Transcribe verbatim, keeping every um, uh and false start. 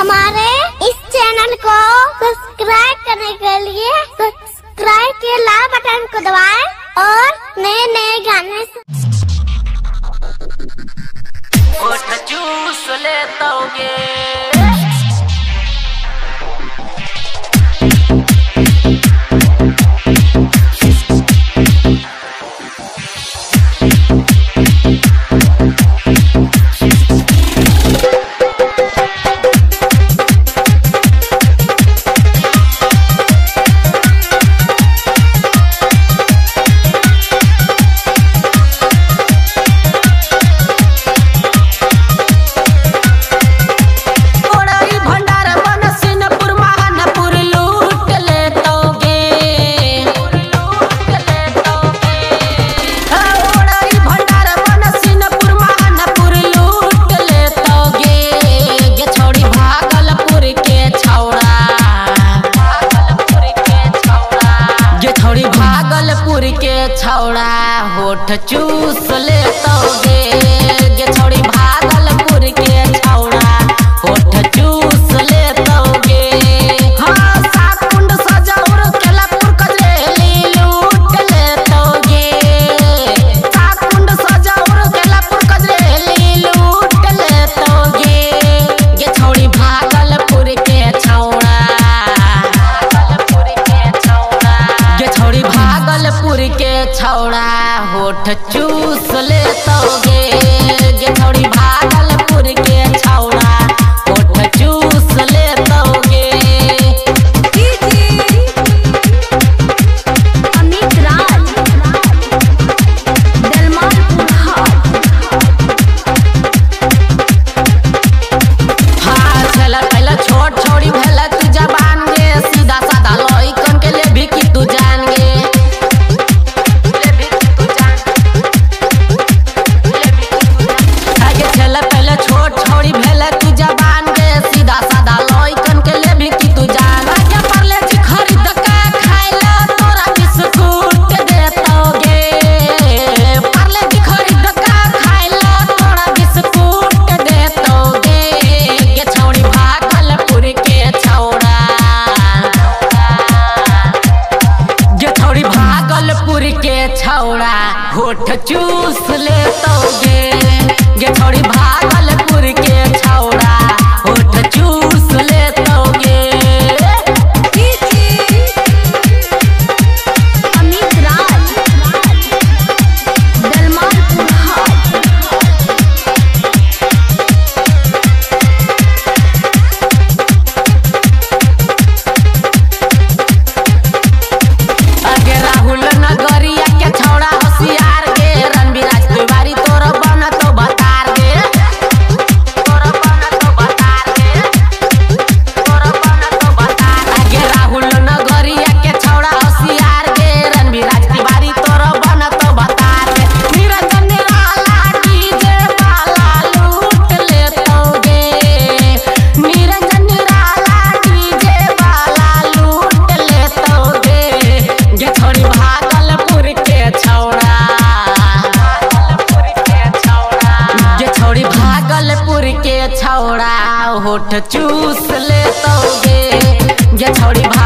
हमारे इस चैनल को सब्सक्राइब करने के लिए सब्सक्राइब के लाल बटन को दबाएं और नए नए गाने ओठ चूस लेतोगे। भागलपुर के छौड़ा होठ चूस लेतोगे गे छोड़ी भागलपुर के छौड़ा होठ चूस लेतोगे। हाँ सात कुंड सजौर केलापुर कजरेली लूट लेतोगे। सात कुंड सजौर केलापुर कजरेली लूट लेतोगे गे छोड़ी भागलपुर के छौड़ा भागलपुर के छौड़ा होठ चूस लेतोगे गे छोड़ी भागलपुर के छौड़ा होठ चूस लेतोगे। अमित राज दलमालपुर हाँ चला पहला छोट छोड़ी भेला तू जबान गे सीधा साधा लइकन के ले भी की तू जान गे। भागलपुर के छौड़ा होठ चूस लेतोगे गे छोड़ी भागलपुर के छौड़ा होठ चूस लेतोगे। अमित राज दलमालपुर नगरिया के छौड़ा होशियार गे रणबीर राज तिवारी तोर बन तो बतार गे तोर बन तो बतार गे तोर बन तो बतार गे। राहुल नगरिया के छौड़ा होशियार गे रणबीर राज तिवारी तोर बन तो बतार गे। निरंजन निराला डीजे वाला लूट लेतोगे। निरंजन निराला डीजे वाला लूट लेतोगे गे छोड़ी भागलपुर के छौड़ा गे छोड़ी भागलपुर के छौड़ा होठ चूस लेतोगे गे छोड़ी